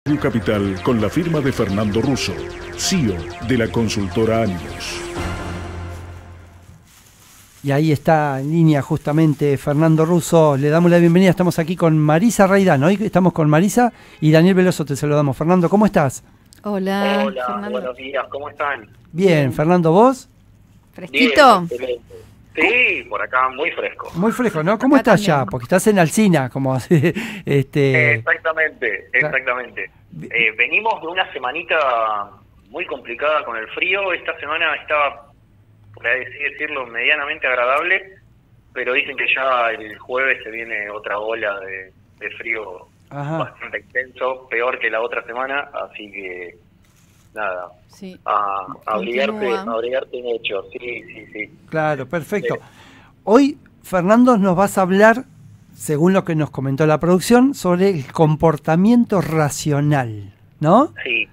Radio Capital con la firma de Fernando Russo, CEO de la consultora Ánimos. Y ahí está en línea justamente Fernando Russo. Le damos la bienvenida. Estamos aquí con Marisa Raidán. Hoy estamos con Marisa y Daniel Veloso. Te saludamos. Fernando, ¿cómo estás? Hola, Hola, Fernando. buenos días, ¿cómo están? Bien, Fernando, ¿vos? ¿Fresquito? Bien, excelente. Sí, por acá muy fresco. Muy fresco, ¿no? ¿Cómo Acá estás ya? también. Porque estás en Alsina, como así. Exactamente. Venimos de una semanita muy complicada con el frío. Esta semana está, por así decirlo, medianamente agradable, pero dicen que ya el jueves se viene otra ola de frío. Ajá. Bastante intenso, peor que la otra semana, así que nada, Sí. a Continúa. abrigarte mucho, sí. Claro, perfecto. Hoy, Fernando, nos vas a hablar, según lo que nos comentó la producción, sobre el comportamiento racional, ¿no? Sí,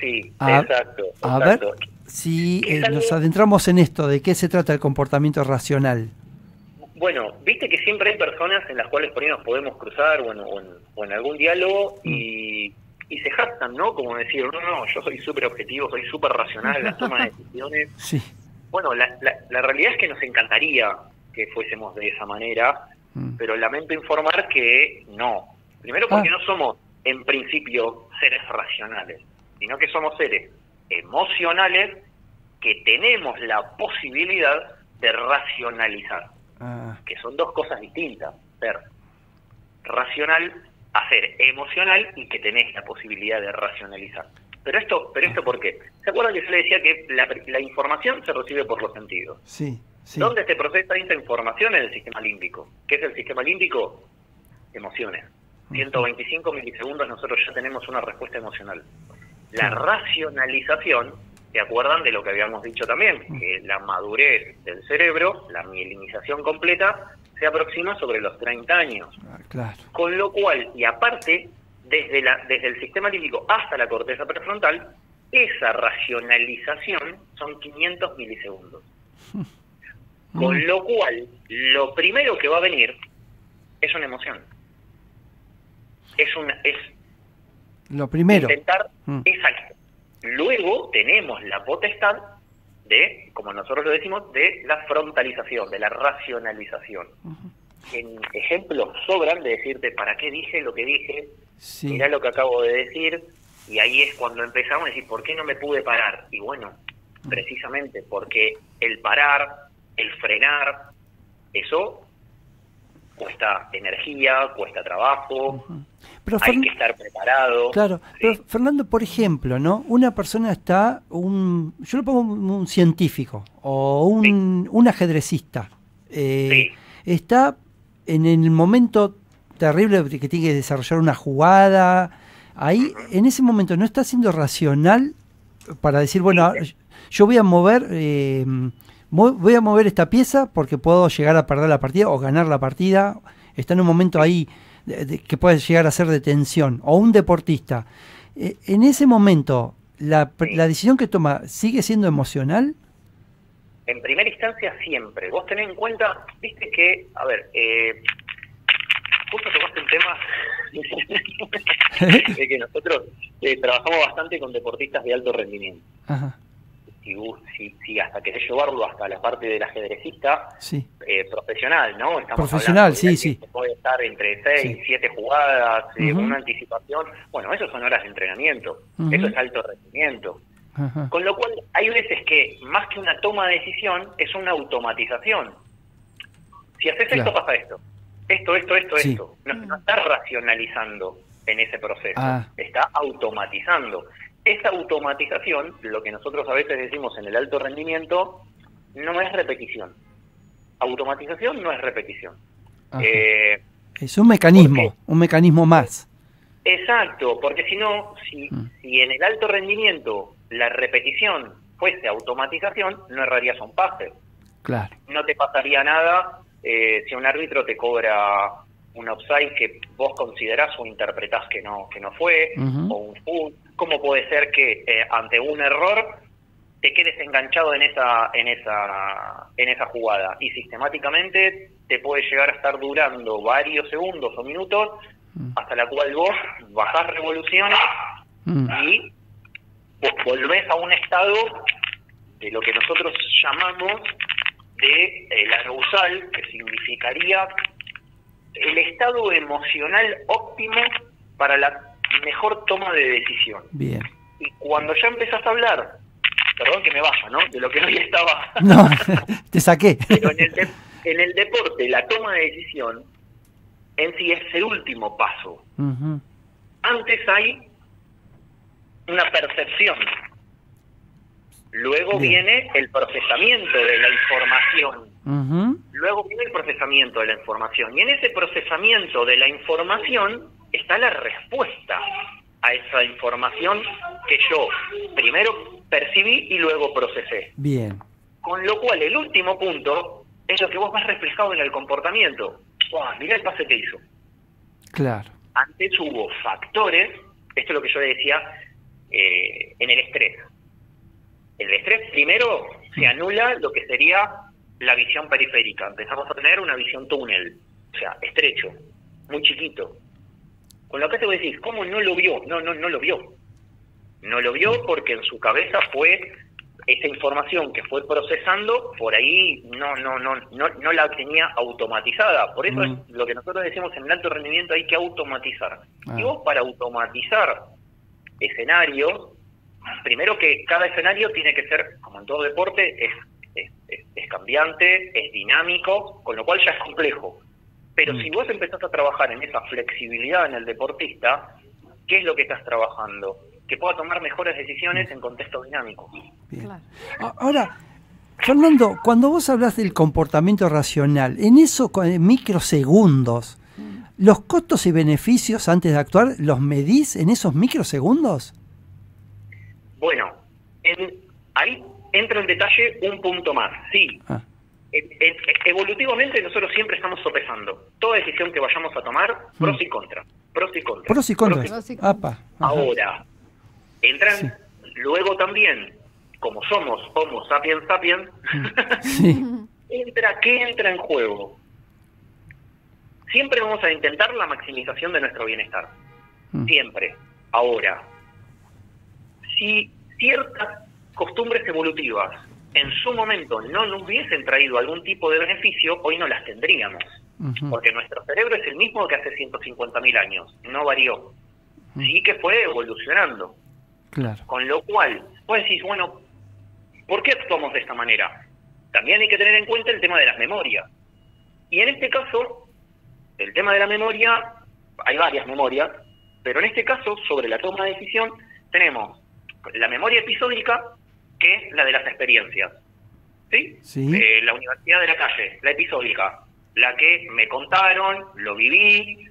A exacto. ver si Es algo- nos adentramos en esto, ¿de qué se trata el comportamiento racional? Bueno, viste que siempre hay personas en las cuales por ahí nos podemos cruzar o en algún diálogo y se jactan, ¿no? Como decir, no, yo soy súper objetivo, soy súper racional en la toma de decisiones. Sí. Bueno, la realidad es que nos encantaría que fuésemos de esa manera, pero lamento informar que no. Primero porque no somos, en principio, seres racionales, sino que somos seres emocionales que tenemos la posibilidad de racionalizar. Que son dos cosas distintas, ser racional a ser emocional y que tenés la posibilidad de racionalizar. Pero esto ¿por qué? ¿Se acuerdan que yo le decía que la información se recibe por los sentidos? Sí. ¿Dónde se procesa esta información? En el sistema límbico. ¿Qué es el sistema límbico? Emociones. 125 milisegundos nosotros ya tenemos una respuesta emocional. La racionalización, ¿se acuerdan de lo que habíamos dicho también? Que la madurez del cerebro, la mielinización completa, se aproxima sobre los 30 años. Claro. Con lo cual, y aparte, desde el sistema límbico hasta la corteza prefrontal, esa racionalización son 500 milisegundos. Con lo cual, lo primero que va a venir es una emoción. Es Lo primero. intentar, exacto. Luego tenemos la potestad de, como nosotros lo decimos, de la frontalización, de la racionalización. En ejemplos sobran de decirte, ¿para qué dije lo que dije? Sí. Mirá lo que acabo de decir. Y ahí es cuando empezamos a decir, ¿por qué no me pude parar? Y bueno, precisamente porque el parar, el frenar, eso cuesta energía, cuesta trabajo, Pero hay que estar preparado. Claro, ¿sí? pero Fernando, por ejemplo, ¿no? Una persona está, yo lo pongo un científico o un ajedrecista, está en el momento terrible que tiene que desarrollar una jugada, ahí en ese momento no está siendo racional para decir, bueno, yo voy a mover esta pieza porque puedo llegar a perder la partida o ganar la partida. Está en un momento ahí que puede llegar a ser de tensión. O un deportista. En ese momento, ¿la decisión que toma sigue siendo emocional? En primera instancia siempre. Vos tenés en cuenta, viste que, a ver, justo tocaste un tema de que nosotros trabajamos bastante con deportistas de alto rendimiento. Ajá. Si hasta querés llevarlo hasta la parte del ajedrecista, Sí. Profesional, ¿no? Estamos Profesional, hablando de sí. que puede estar entre 6 y 7 jugadas, Ujú. una anticipación. Bueno, eso son horas de entrenamiento. Ujú. Eso es alto rendimiento. Ajá. Con lo cual, hay veces que más que una toma de decisión, es una automatización. Si haces Claro. esto, pasa esto. Esto. Sí. No estás racionalizando en ese proceso. Ah. Está automatizando. Esa automatización, lo que nosotros a veces decimos en el alto rendimiento, no es repetición. Automatización no es repetición. Ajá. Es un mecanismo más. Exacto, porque si no, si en el alto rendimiento la repetición fuese automatización, no errarías un pase. Claro. No te pasaría nada si un árbitro te cobra un offside que vos considerás o interpretás que no fue, o un full. ¿Cómo puede ser que ante un error te quedes enganchado en esa jugada? Y sistemáticamente te puede llegar a estar durando varios segundos o minutos, hasta la cual vos bajás revoluciones y volvés a un estado de lo que nosotros llamamos de el arousal, que significaría el estado emocional óptimo para la mejor toma de decisión. Bien. Y cuando ya empezás a hablar, perdón que me vaya, ¿no?, de lo que hoy estaba... No, te saqué. Pero en el deporte, la toma de decisión en sí es el último paso. Antes hay una percepción. Luego viene el procesamiento de la información. Luego viene el procesamiento de la información. Y en ese procesamiento de la información está la respuesta a esa información que yo primero percibí y luego procesé. Bien. Con lo cual, el último punto es lo que vos vas reflejado en el comportamiento. ¡Wow! Mirá el pase que hizo. Claro. Antes hubo factores, esto es lo que yo le decía, en el estrés. En el estrés, primero, se anula lo que sería la visión periférica. Empezamos a tener una visión túnel, o sea, estrecho, muy chiquito. Con lo que te voy a decir, ¿cómo no lo vio? No lo vio. No lo vio porque en su cabeza fue esa información que fue procesando, por ahí no la tenía automatizada. Por eso es lo que nosotros decimos en el alto rendimiento, hay que automatizar. Y vos, para automatizar escenarios, primero que cada escenario tiene que ser, como en todo deporte, es cambiante, es dinámico, con lo cual ya es complejo. Pero si vos empezás a trabajar en esa flexibilidad en el deportista, ¿qué es lo que estás trabajando? Que pueda tomar mejores decisiones en contexto dinámico. Claro. Ahora, Fernando, cuando vos hablas del comportamiento racional, en eso, en microsegundos, ¿los costos y beneficios antes de actuar los medís en esos microsegundos? Bueno, ahí entra en detalle un punto más. Sí, evolutivamente nosotros siempre estamos sopesando toda decisión que vayamos a tomar, pros y contras. Pros y contras. Pros y contras. Ahora, entran luego también, como somos Homo sapiens sapiens, ¿qué entra en juego? Siempre vamos a intentar la maximización de nuestro bienestar. Siempre. Ahora, si ciertas costumbres evolutivas en su momento no nos hubiesen traído algún tipo de beneficio, hoy no las tendríamos. Porque nuestro cerebro es el mismo que hace 150.000 años, no varió. Sí que fue evolucionando. Claro. Con lo cual, vos decís, bueno, ¿por qué actuamos de esta manera? También hay que tener en cuenta el tema de las memorias. Y en este caso, el tema de la memoria, hay varias memorias, pero en este caso, sobre la toma de decisión, tenemos la memoria episódica, que es la de las experiencias. ¿Sí? La universidad de la calle, la episódica, la que me contaron, lo viví,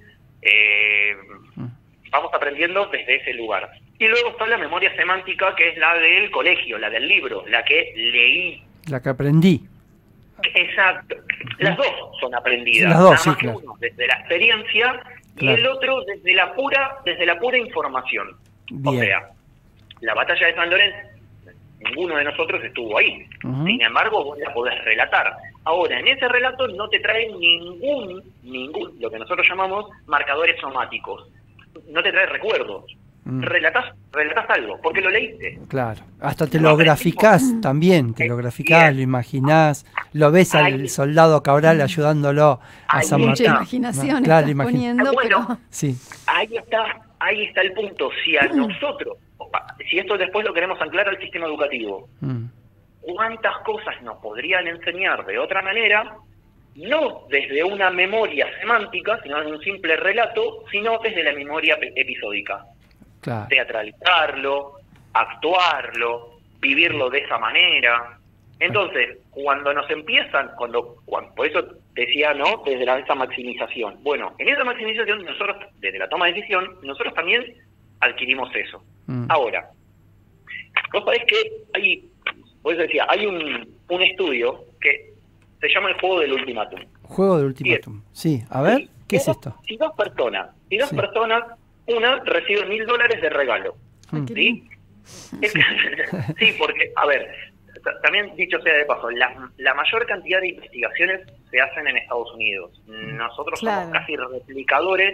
vamos aprendiendo desde ese lugar. Y luego está la memoria semántica, que es la del colegio, la del libro, la que leí. La que aprendí. Exacto. Las dos son aprendidas. Las dos, Nada más claro. uno desde la experiencia y el otro desde la pura información. Bien. O sea, la batalla de San Lorenzo, ninguno de nosotros estuvo ahí. Sin embargo, vos la podés relatar. Ahora, en ese relato no te traen ningún, lo que nosotros llamamos marcadores somáticos. No te trae recuerdos. Relatás algo, porque lo leíste. Claro, hasta te lo graficás también, te lo graficás, lo imaginás, lo ves al soldado Cabral ayudándolo a San Martín. Mucha imaginación Claro, estás poniendo, bueno, pero... Sí. Ahí está el punto. Si a nosotros, si esto después lo queremos anclar al sistema educativo, ¿cuántas cosas nos podrían enseñar de otra manera? No desde una memoria semántica, sino en un simple relato, sino desde la memoria episódica. Claro. Teatralizarlo, actuarlo, vivirlo de esa manera. Entonces, cuando nos empiezan, por eso decía, ¿no?, desde esa maximización. Bueno, en esa maximización, nosotros, desde la toma de decisión, nosotros también adquirimos eso. Ahora, vos sabés que por eso decía, hay un estudio que se llama el juego del ultimátum. Juego del ultimátum. Sí, a ver, ¿qué es esto? Si dos personas, una recibe $1.000 de regalo. ¿Sí? Sí, porque, a ver, también dicho sea de paso, la mayor cantidad de investigaciones se hacen en Estados Unidos. Nosotros somos casi replicadores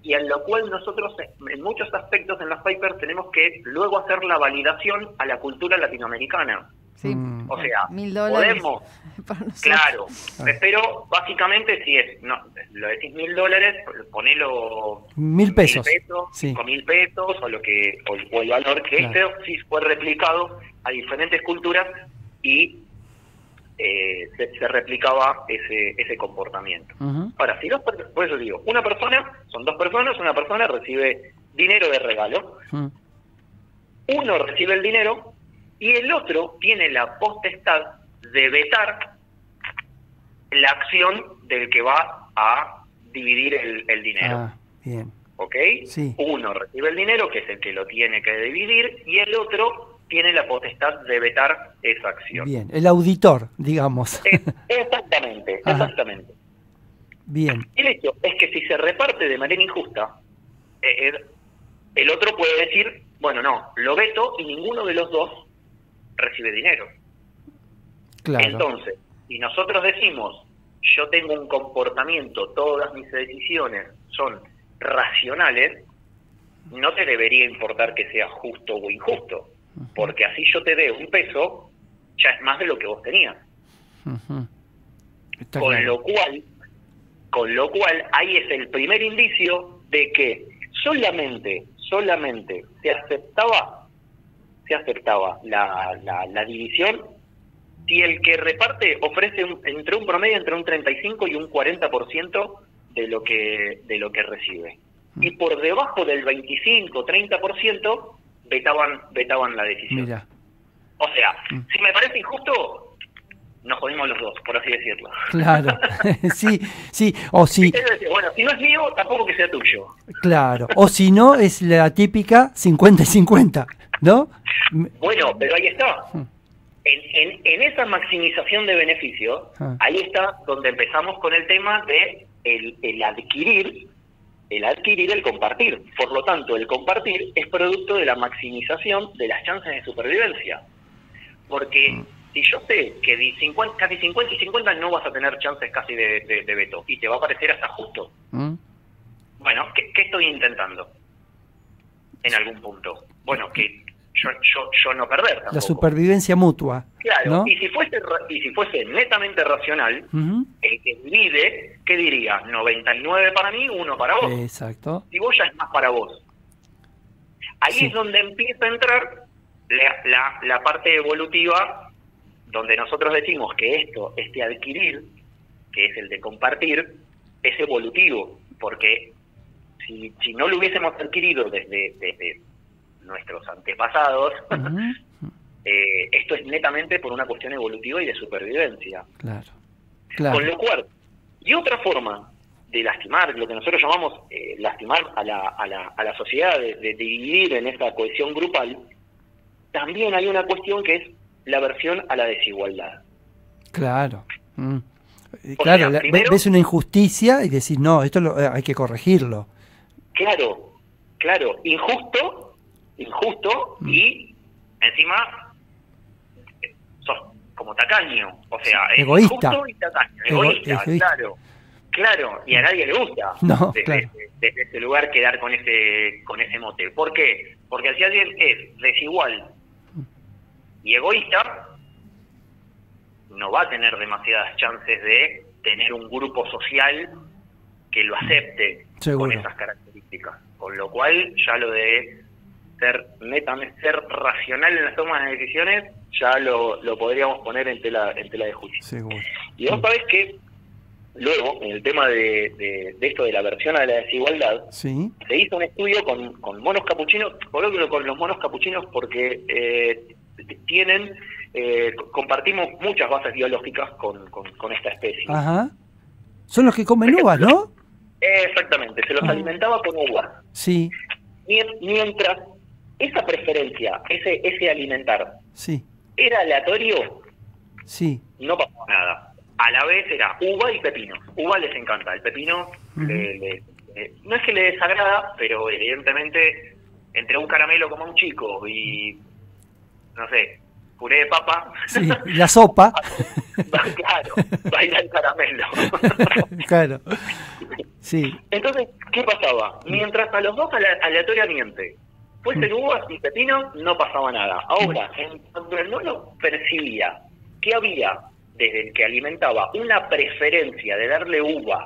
y en lo cual nosotros en muchos aspectos en los papers tenemos que luego hacer la validación a la cultura latinoamericana. Sí. O sea, $1.000 podemos, para nosotros. claro, pero básicamente si es, no, lo decís $1.000, ponelo 1.000 pesos, 5.000 pesos o lo que o el valor que Claro. este sí fue replicado a diferentes culturas y se replicaba ese comportamiento. Ujú. Ahora, si por eso digo, son dos personas, una persona recibe dinero de regalo, Mm. uno recibe el dinero y el otro tiene la potestad de vetar la acción del que va a dividir el dinero. Ah, bien. ¿Ok? Sí. Uno recibe el dinero, que es el que lo tiene que dividir, y el otro tiene la potestad de vetar esa acción. Bien. El auditor, digamos. Exactamente, Ajá. exactamente. Bien. El hecho es que si se reparte de manera injusta, el otro puede decir, bueno, no, lo veto y ninguno de los dos recibe dinero. Claro. Entonces, si nosotros decimos, yo tengo un comportamiento, todas mis decisiones son racionales, no te debería importar que sea justo o injusto, porque así yo te dé un peso, ya es más de lo que vos tenías. Ujú. Está Con claro. lo cual ahí es el primer indicio de que solamente se aceptaba la división si el que reparte ofrece entre un promedio entre un 35 y un 40% de lo que recibe. Y por debajo del 25-30% vetaban la decisión. Mira. O sea, si me parece injusto, nos jodimos los dos, por así decirlo. Claro. Sí, sí. O si, Es decir, bueno, si no es mío, tampoco que sea tuyo. claro. O si no, es la típica 50 y 50, ¿no? Bueno, pero ahí está. En esa maximización de beneficio, ahí está donde empezamos con el tema de el adquirir, el compartir. Por lo tanto, el compartir es producto de la maximización de las chances de supervivencia. Porque si yo sé que casi 50 y 50 no vas a tener chances casi de veto, y te va a parecer hasta justo. Bueno, ¿qué estoy intentando? En algún punto. Bueno, que yo no perder tampoco. La supervivencia mutua. Claro, ¿no? y si fuese netamente racional, Ujú. el que divide, ¿qué diría? 99 para mí, 1 para vos. Exacto. Si vos ya es más para vos. Ahí Sí. es donde empieza a entrar la parte evolutiva, donde nosotros decimos que este adquirir, que es el de compartir, es evolutivo, porque si no lo hubiésemos adquirido desde nuestros antepasados, esto es netamente por una cuestión evolutiva y de supervivencia. Claro. Claro. Con lo cual, y otra forma de lastimar, lo que nosotros llamamos lastimar a la sociedad, de dividir en esta cohesión grupal, también hay una cuestión que es la aversión a la desigualdad. Claro. O Claro, sea, primero- ves una injusticia y decís, no, esto hay que corregirlo. Claro, injusto, y encima sos como tacaño, o sea, es Egoísta. injusto y tacaño, egoísta, egoísta. claro, y a nadie le gusta No, desde, claro. desde ese lugar quedar con ese mote. ¿Por qué? Porque si alguien es desigual y egoísta, no va a tener demasiadas chances de tener un grupo social que lo acepte. Seguro. Con esas características. Con lo cual, ya lo de ser racional en las tomas de decisiones, ya lo podríamos poner en tela de juicio. Seguro. Y vos sabés que luego, en el tema de esto de la aversión a la desigualdad, Sí. se hizo un estudio con monos capuchinos, colóquelo con los monos capuchinos porque compartimos muchas bases biológicas con esta especie. Ajá. Son los que comen uvas, ¿no? Exactamente, se los alimentaba con uvas. Sí, Mientras esa preferencia, ese alimentar, sí, era aleatorio, sí. no pasaba nada. A la vez era uva y pepino. Uva les encanta, el pepino no es que le desagrada, pero evidentemente entre un caramelo como un chico y, no sé, puré de papa. Sí, la sopa. Claro, baila el caramelo. Claro. Sí. Entonces, ¿qué pasaba? Mientras a los dos aleatoriamente fuesen uvas y pepino, no pasaba nada. Ahora, cuando el mono percibía que había, desde el que alimentaba, una preferencia de darle uva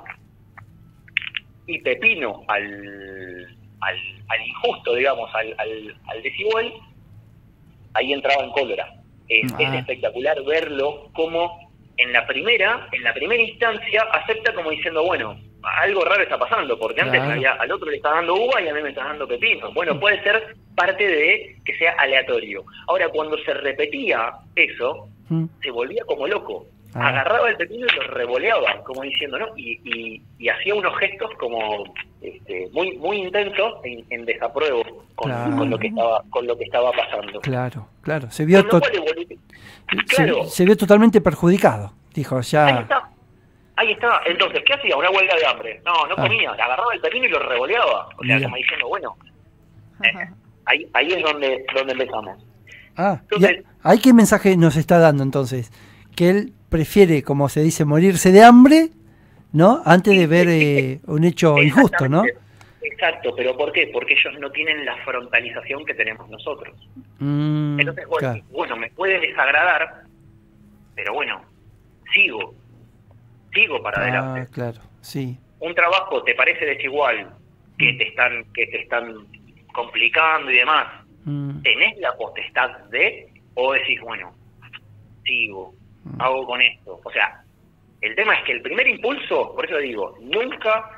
y pepino al injusto, digamos, al desigual, ahí entraba en cólera. Es espectacular verlo como en la primera instancia acepta como diciendo, bueno, algo raro está pasando, porque antes al otro le está dando uva y a mí me está dando pepino. Bueno, puede ser parte de que sea aleatorio. Ahora, cuando se repetía eso, se volvía como loco. Agarraba el pepino y lo revoleaba, como diciendo, ¿no? Y hacía unos gestos como muy intensos en desapruebo con lo que estaba pasando. Claro. Se vio claro. Se vio totalmente perjudicado, dijo, ya. Ahí está. Entonces, ¿qué hacía? Una huelga de hambre. No comía. Agarraba el pepino y lo revoleaba. O sea, como diciendo, bueno, ahí es donde empezamos. Entonces, ¿ahí qué mensaje nos está dando entonces? Que él prefiere, como se dice, morirse de hambre, ¿no? Antes de ver un hecho injusto, ¿no? Exacto, pero ¿por qué? Porque ellos no tienen la frontalización que tenemos nosotros. Entonces, bueno, me puede desagradar, pero bueno, sigo para adelante. Claro, sí. Un trabajo te parece desigual, que te están complicando y demás, ¿tenés la potestad de? O decís, bueno, sigo, hago con esto. O sea, el tema es que el primer impulso, por eso digo, nunca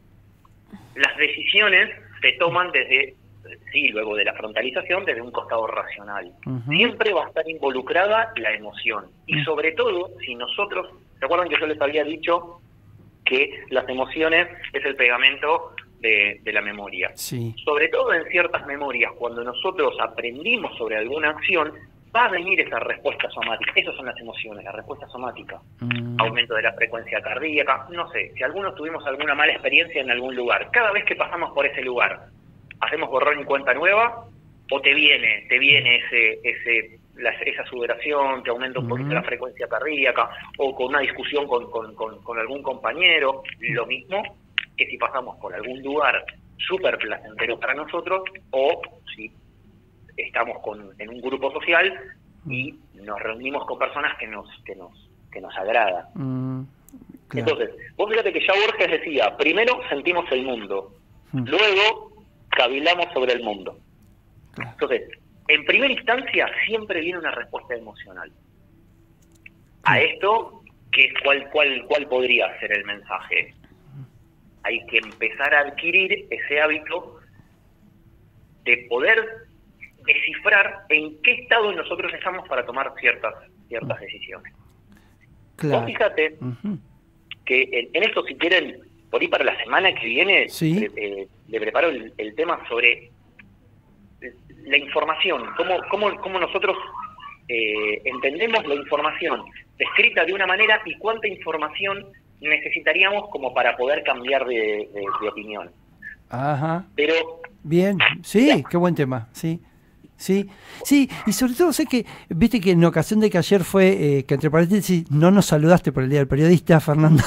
las decisiones se toman luego de la frontalización, desde un costado racional. Siempre va a estar involucrada la emoción. Y sobre todo, si nosotros, ¿se acuerdan que yo les había dicho que las emociones es el pegamento de la memoria? Sí. Sobre todo en ciertas memorias, cuando nosotros aprendimos sobre alguna acción, va a venir esa respuesta somática. Esas son las emociones, la respuesta somática. Aumento de la frecuencia cardíaca, no sé, si algunos tuvimos alguna mala experiencia en algún lugar, cada vez que pasamos por ese lugar, ¿hacemos borrón y cuenta nueva? ¿O te viene esa sudoración, que aumenta un poquito la frecuencia cardíaca, o con una discusión con algún compañero? Lo mismo que si pasamos por algún lugar súper placentero para nosotros, o si estamos en un grupo social y nos reunimos con personas que nos agrada. Claro. Entonces, vos fíjate que ya Borges decía, primero sentimos el mundo, luego cavilamos sobre el mundo. Entonces, en primera instancia siempre viene una respuesta emocional. A esto, ¿cuál podría ser el mensaje? Hay que empezar a adquirir ese hábito de poder descifrar en qué estado nosotros estamos para tomar ciertas decisiones. Claro. Vos fíjate que en esto, si quieren, por ahí para la semana que viene, le preparo el tema sobre la información, cómo nosotros entendemos la información descrita de una manera y cuánta información necesitaríamos como para poder cambiar de opinión. Ajá. Pero bien, sí, qué buen tema, sí, y sobre todo sé que, viste que en ocasión de que ayer fue, que entre paréntesis, no nos saludaste por el Día del Periodista, Fernando.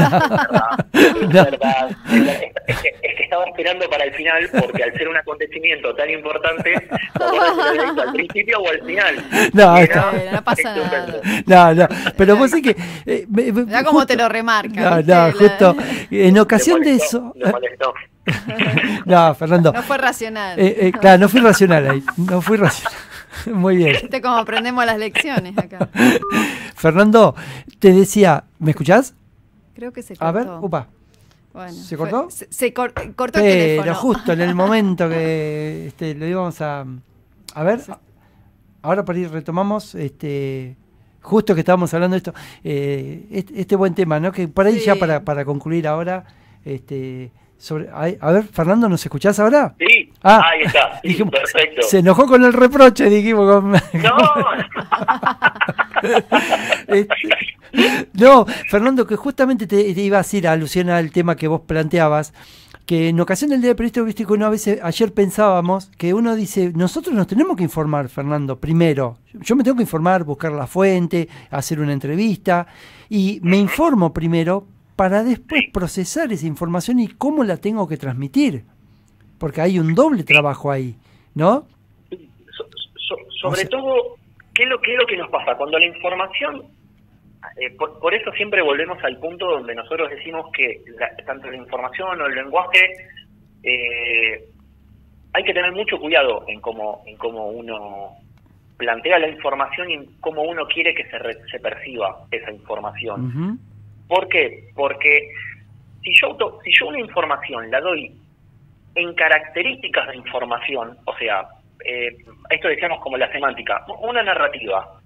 Es verdad. Es que estaba esperando para el final, porque al ser un acontecimiento tan importante, al principio o al final. No pasa nada. No, pero vos sé que... ya como te lo remarca. Justo, en ocasión de eso... Me molestó. No, Fernando. No fue racional. Claro, no fui racional ahí. No fui racional. Muy bien. ¿Viste cómo aprendemos las lecciones acá? Fernando, te decía, ¿me escuchás? Creo que se cortó. A ver, upa. Bueno, ¿se cortó? Se cortó el teléfono. Pero justo en el momento que lo íbamos a ver, ahora por ahí retomamos, justo que estábamos hablando de esto, este buen tema, ¿no? Que por ahí ya para concluir ahora, a ver, Fernando, ¿nos escuchás ahora? Sí, ahí está, sí, dijimos, perfecto. Se enojó con el reproche, dijimos. No, Fernando, que justamente te iba a decir, alusión al tema que vos planteabas, que en ocasión del Día del Periodista, viste que uno a veces, ayer pensábamos, que uno dice, nosotros nos tenemos que informar, Fernando, primero. Yo me tengo que informar, buscar la fuente, hacer una entrevista, y me informo primero para después procesar esa información y cómo la tengo que transmitir. Porque hay un doble trabajo ahí, ¿no? Sobre todo, ¿qué es lo que nos pasa? Cuando la información, por eso siempre volvemos al punto donde nosotros decimos que tanto la información o el lenguaje, hay que tener mucho cuidado en cómo uno plantea la información y en cómo uno quiere que se perciba esa información. Uh-huh. ¿Por qué? Porque si yo una información la doy en características de información, o sea, esto decíamos como la semántica, una narrativa,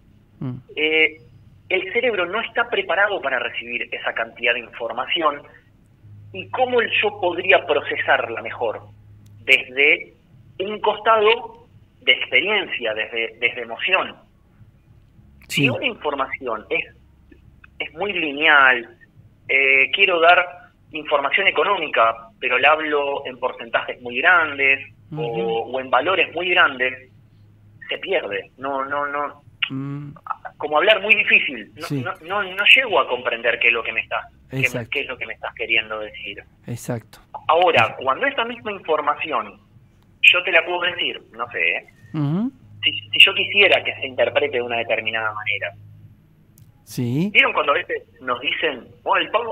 el cerebro no está preparado para recibir esa cantidad de información, y cómo yo podría procesarla mejor desde un costado de experiencia, desde emoción. Sí. Si una información es muy lineal, quiero dar información económica, pero la hablo en porcentajes muy grandes, uh-huh, o en valores muy grandes, se pierde. No. Como hablar muy difícil. Sí. No llego a comprender qué es lo que me estás queriendo decir. Exacto. Ahora, cuando esa misma información yo te la puedo decir, no sé, uh-huh, si yo quisiera que se interprete de una determinada manera. Sí. ¿Vieron cuando a veces nos dicen, el pago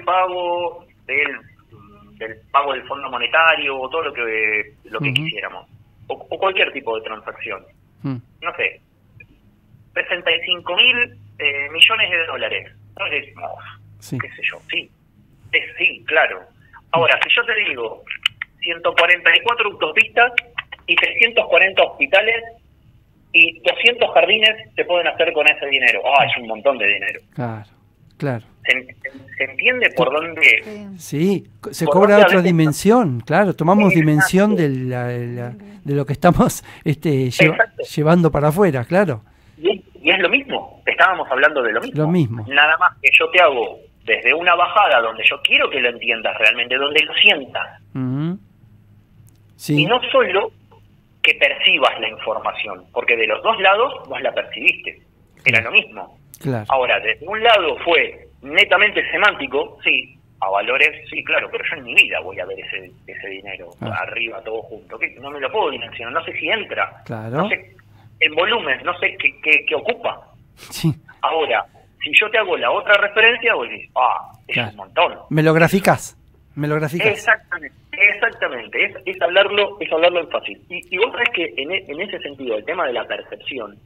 del pago del Fondo Monetario, o todo lo que uh-huh, quisiéramos, o cualquier tipo de transacción? Uh-huh. No sé, 65.000 millones de dólares. Entonces, sí, qué sé yo, sí, claro. Ahora, si yo te digo 144 autopistas y 340 hospitales y 200 jardines se pueden hacer con ese dinero. Es un montón de dinero. Claro. ¿Se entiende por dónde? Sí, se cobra otra dimensión, claro, tomamos dimensión de lo que estamos llevando para afuera, claro. Y es lo mismo, estábamos hablando de lo mismo. Nada más que yo te hago desde una bajada donde yo quiero que lo entiendas realmente, donde lo sientas. Uh-huh. Sí. Y no solo que percibas la información, porque de los dos lados vos la percibiste, era lo mismo. Claro. Ahora, desde un lado fue netamente semántico, sí, a valores, sí, claro, pero yo en mi vida voy a ver ese dinero arriba, todo junto, que no me lo puedo dimensionar, no sé si entra, claro, no sé en volumen, no sé qué ocupa. Sí. Ahora, si yo te hago la otra referencia, vos decís, es un montón. Me lo graficás. Exactamente, es hablarlo en fácil. Y vos sabés que en ese sentido, el tema de la percepción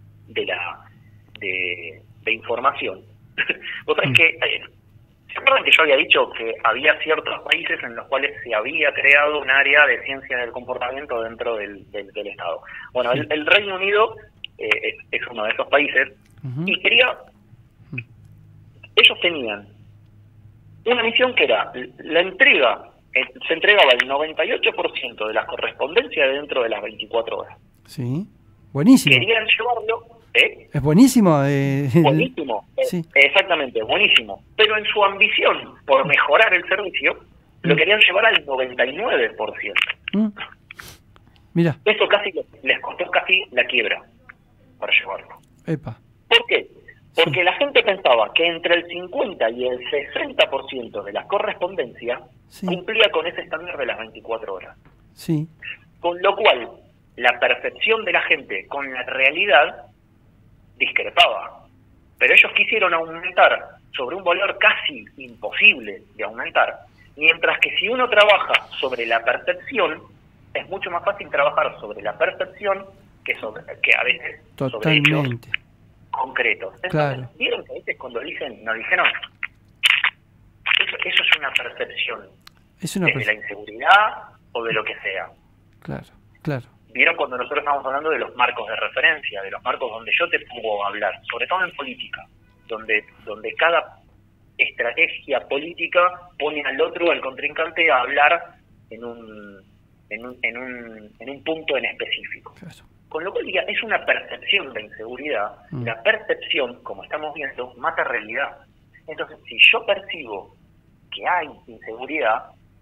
de información, vos sabés que, ¿se acuerdan que yo había dicho que había ciertos países en los cuales se había creado un área de ciencia del comportamiento dentro del Estado? Bueno, sí. El Reino Unido es uno de esos países, uh-huh, y ellos tenían una misión que era la entrega, se entregaba el 98% de las correspondencias dentro de las 24 horas. Sí, buenísimo. Querían llevarlo... Es buenísimo. Buenísimo, sí. Exactamente, buenísimo. Pero en su ambición por mejorar el servicio, lo querían llevar al 99%. Mira. Eso les costó casi la quiebra para llevarlo. Epa. ¿Por qué? Porque la gente pensaba que entre el 50 y el 60% de la correspondencia cumplía con ese estándar de las 24 horas. Sí. Con lo cual, la percepción de la gente con la realidad discrepaba. Pero ellos quisieron aumentar sobre un valor casi imposible de aumentar, mientras que si uno trabaja sobre la percepción, es mucho más fácil trabajar sobre la percepción que a veces sobre hechos concretos. Entonces, claro, vieron que a veces cuando nos dijeron, eso es una percepción, desde la inseguridad o de lo que sea. Claro. Vieron cuando nosotros estamos hablando de los marcos de referencia, de los marcos donde yo te puedo hablar, sobre todo en política, donde cada estrategia política pone al otro, al contrincante, a hablar en un punto en específico. Claro. Con lo cual es una percepción de inseguridad. La percepción, como estamos viendo, mata realidad. Entonces, si yo percibo que hay inseguridad,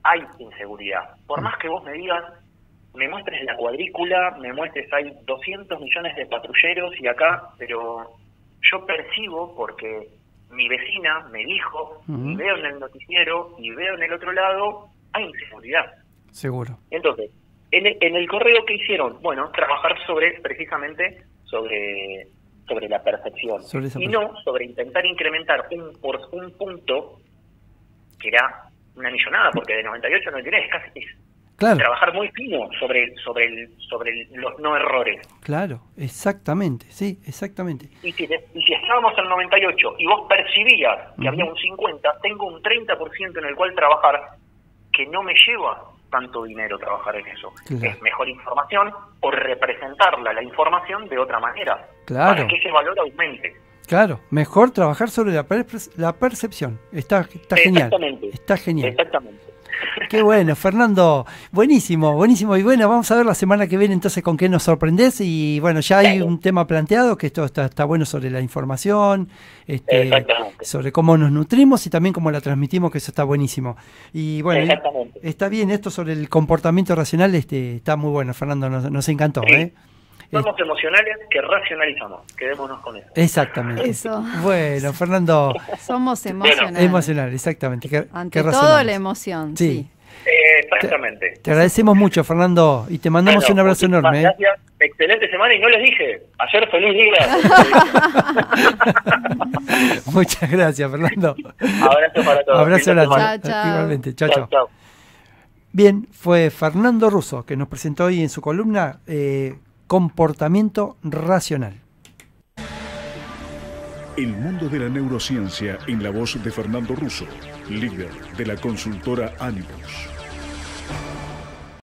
hay inseguridad. Por más que vos me digas, me muestres la cuadrícula, me muestres hay 200 millones de patrulleros y acá, pero yo percibo porque mi vecina me dijo, y veo en el noticiero, y veo en el otro lado, hay inseguridad. Seguro. Entonces, en el correo que hicieron, bueno, trabajar precisamente sobre la percepción. Y no sobre intentar incrementar un punto que era una millonada, porque de 98 a 99 es casi trabajar muy fino sobre los no errores. Claro, exactamente, sí, exactamente. Y si estábamos en 98 y vos percibías que había un 50, tengo un 30% en el cual trabajar que no me lleva tanto dinero trabajar en eso. Claro. Es mejor información o representarla la información de otra manera. Claro. Para que ese valor aumente. Claro, mejor trabajar sobre la percepción. Está genial. Está genial. Exactamente. Qué bueno, Fernando. Buenísimo, buenísimo. Y bueno, vamos a ver la semana que viene entonces con qué nos sorprendés. Y bueno, ya hay un tema planteado, que esto está bueno sobre la información, sobre cómo nos nutrimos y también cómo la transmitimos, que eso está buenísimo. Y bueno, está bien, esto sobre el comportamiento racional está muy bueno, Fernando, nos encantó. Sí. Somos emocionales que racionalizamos. Quedémonos con eso. Exactamente. Eso. Bueno, Fernando. Somos emocionales. Bueno. Emocional, exactamente. Ante todo la emoción. Sí. Exactamente. Te agradecemos mucho, Fernando, y te mandamos un abrazo enorme. Gracias. Excelente semana y no les dije. Ayer feliz día. Muchas gracias, Fernando. Abrazo para todos. Abrazo grande. Chao, chao. Igualmente. Chao. Bien, fue Fernando Russo que nos presentó hoy en su columna Comportamiento Racional. El mundo de la neurociencia en la voz de Fernando Russo, líder de la consultora Ánimos.